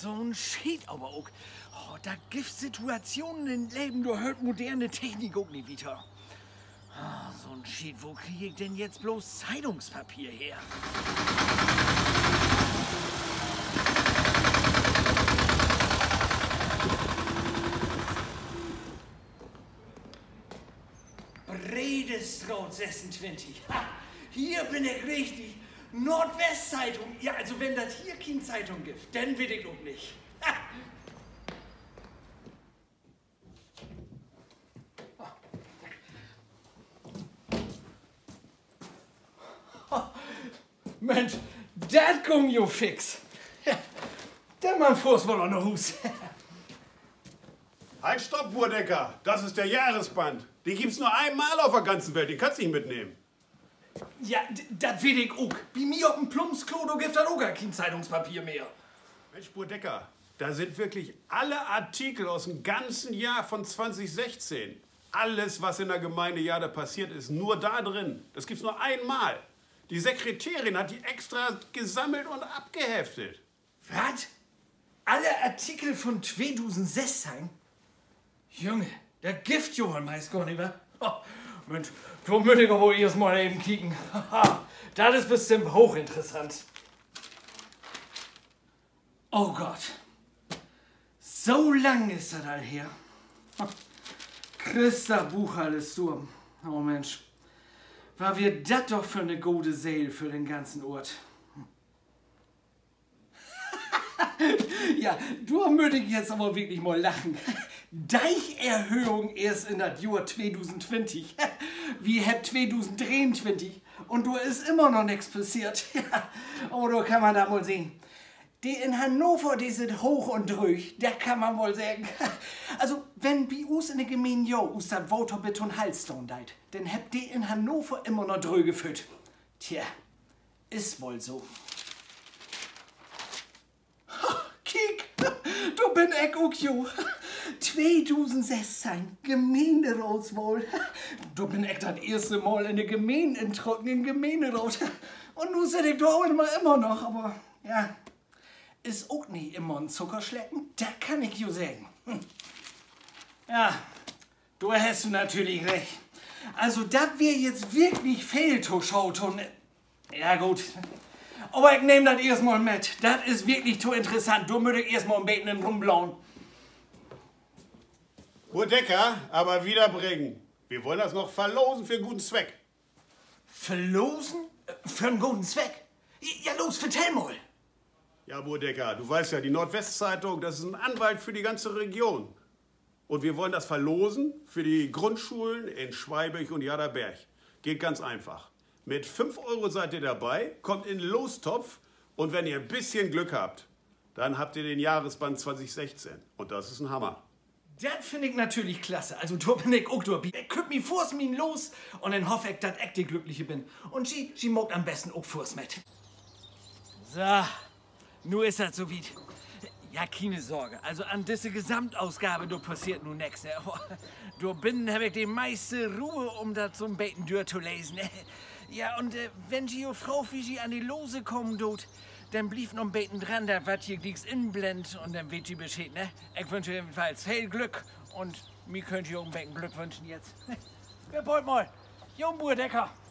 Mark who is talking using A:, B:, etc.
A: so ein Schied aber auch. Oh, da gibt Situationen im Leben, da hört moderne Technik auch nicht wieder. Oh, so ein Schied, wo kriege ich denn jetzt bloß Zeitungspapier her? Bredestraut 26. Ha, hier bin ich richtig. Nordwestzeitung. Ja, also wenn das hier keine Zeitung gibt, dann will ich auch nicht. Ha. Mensch, das ging jo fix. Ja, der Mann fuhr's wohl an der Hus.
B: Halt, stopp, Burdecker. Das ist der Jahresband. Den gibt's nur einmal auf der ganzen Welt. Den kannst du nicht mitnehmen.
A: Ja, das will ich auch. Bei mir auf dem Plumpsklo, da gibt es auch gar kein Zeitungspapier mehr.
B: Mensch, Burdecker, da sind wirklich alle Artikel aus dem ganzen Jahr von 2016. Alles, was in der Gemeinde Jade passiert ist, nur da drin. Das gibt's nur einmal. Die Sekretärin hat die extra gesammelt und abgeheftet.
A: Was? Alle Artikel von 2016? Junge, der Gift jo wohl meist gar nicht, wa? Oh, Mensch, da müsst ihr wohl erst mal eben kicken. Das ist bestimmt hochinteressant. Oh Gott. So lang ist das all her. Christa Buchhalter ist Sturm. Oh Mensch. War wir das doch für eine gute Seele für den ganzen Ort. Ja, du möchte ich jetzt aber wirklich mal lachen. Deicherhöhung erst in das Jahr 2020. Wir haben 2023 und du ist immer noch nichts passiert. Oh, da kann man da mal sehen. Die in Hannover, die sind hoch und drüch, da kann man wohl sagen. Also, wenn bei uns in der Gemeinde jo aus der Waterbeton Halston deit, dann habt die in Hannover immer noch drüh geführt. Tja, ist wohl so. Kiek, du bin ich auch jo. 2016, Gemeinderatswahl. Du bin ich das erste Mal in der Gemeinde, im trockenen Gemeinderat. Und nun sitze ich da auch immer noch, aber ja. Ist auch nicht immer ein Zuckerschlecken, da kann ich jo sagen. Ja, du hast natürlich recht. Also, das wäre jetzt wirklich fehlgeschaut und... Ja, gut. Aber ich nehme das erstmal mit. Das ist wirklich zu interessant. Du müsstest erstmal ein bisschen rumblauen.
B: Burdecker, aber wiederbringen. Wir wollen das noch verlosen für einen guten Zweck.
A: Verlosen? Für einen guten Zweck? Ja, los, vertell mal.
B: Ja, Burdecker, du weißt ja, die Nordwestzeitung, das ist ein Anwalt für die ganze Region. Und wir wollen das verlosen für die Grundschulen in Schweibech und Jaderberg. Geht ganz einfach. Mit 5 € seid ihr dabei, kommt in den Lostopf und wenn ihr ein bisschen Glück habt, dann habt ihr den Jahresband 2016. Und das ist ein Hammer.
A: Das finde ich natürlich klasse. Also, da bin ich auch durch. Ich küpp mich vors Min los und dann hoffe ich, dass ich die Glückliche bin. Und sie mag am besten auch vors mit. So. Nur ist das so wie. Ja, keine Sorge. Also an diese Gesamtausgabe, du passiert nun nix. Ne? Du binnen hab ich die meiste Ruhe, um das so ein Beten durchzulesen. Ne? Ja, und wenn die Frau wie sie an die Lose kommen tut, dann blieb noch ein Beten dran, da wat hier nichts inblend und dann wird sie Bescheid, ne? Ich wünsche jedenfalls viel Glück und mir könnt ihr auch ein Beten Glück wünschen jetzt. Wir wollen mal. Jung Burdecker.